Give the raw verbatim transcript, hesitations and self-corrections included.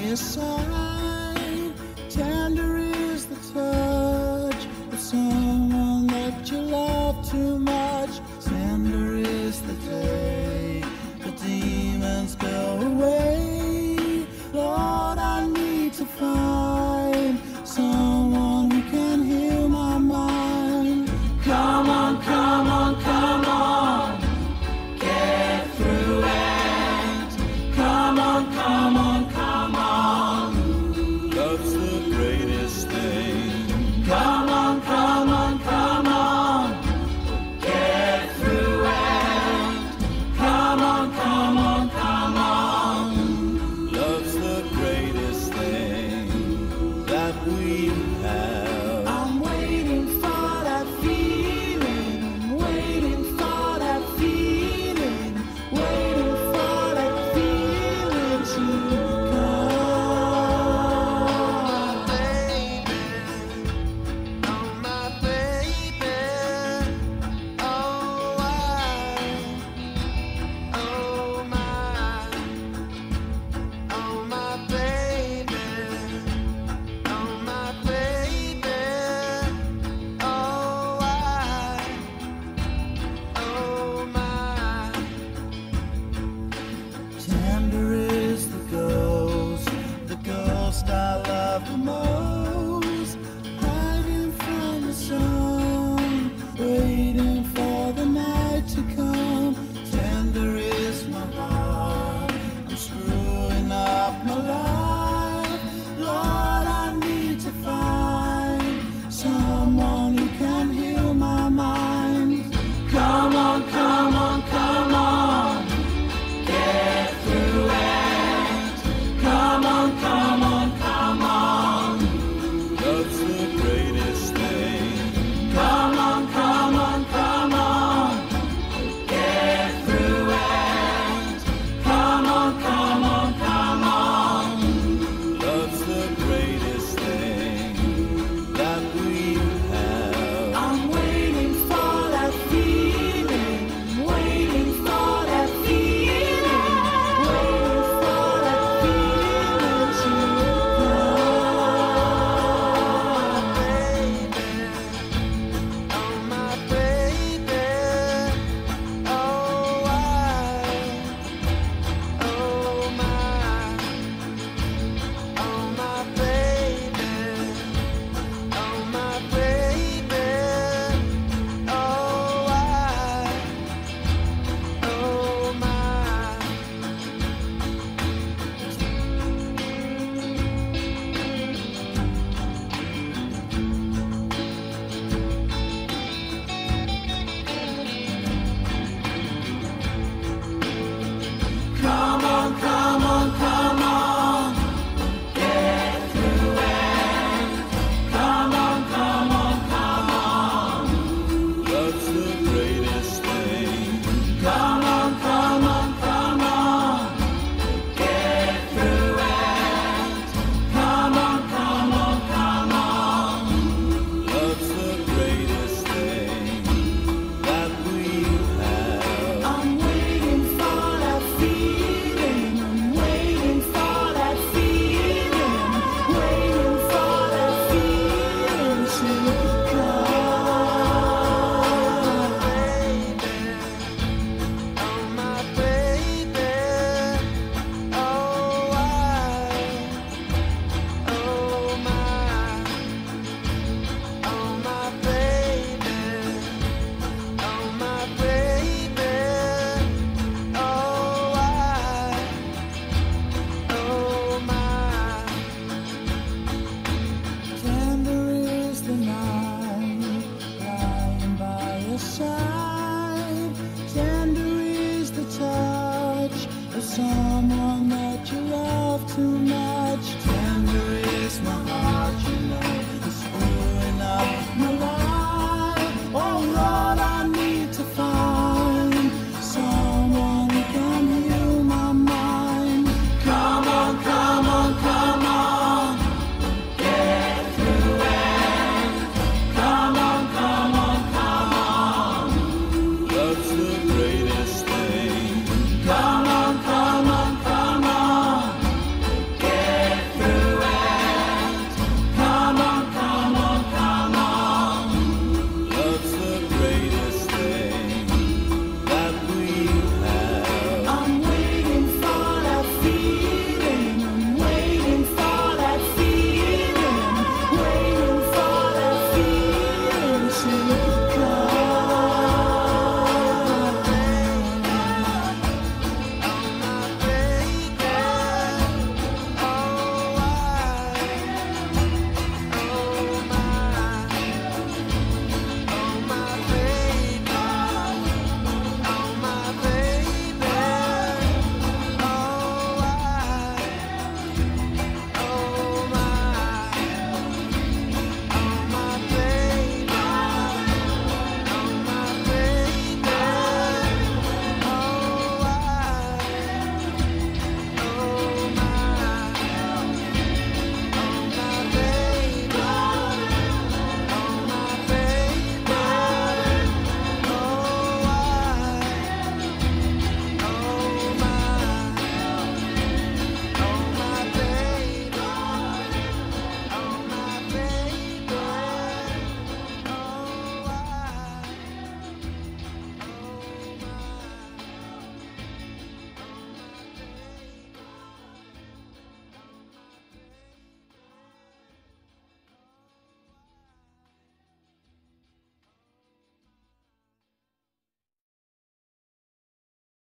aside. Tender is the touch of someone that you love too much. Tender is the day the demons go away. Lord, I need to find someone who can heal my mind. Come on, come on, come on, get through it. Come on, come on, come on, love's the greatest thing. Come on, come on, come on, get through it. Come on, come on, come on, love's the greatest thing that we have. I'm waiting for that feeling, I'm waiting for that feeling, waiting for that feeling to come. Baby, oh my baby, oh I, oh my, oh my baby, oh my baby, oh I, oh my. Tender is the ghost, the ghost I love the most.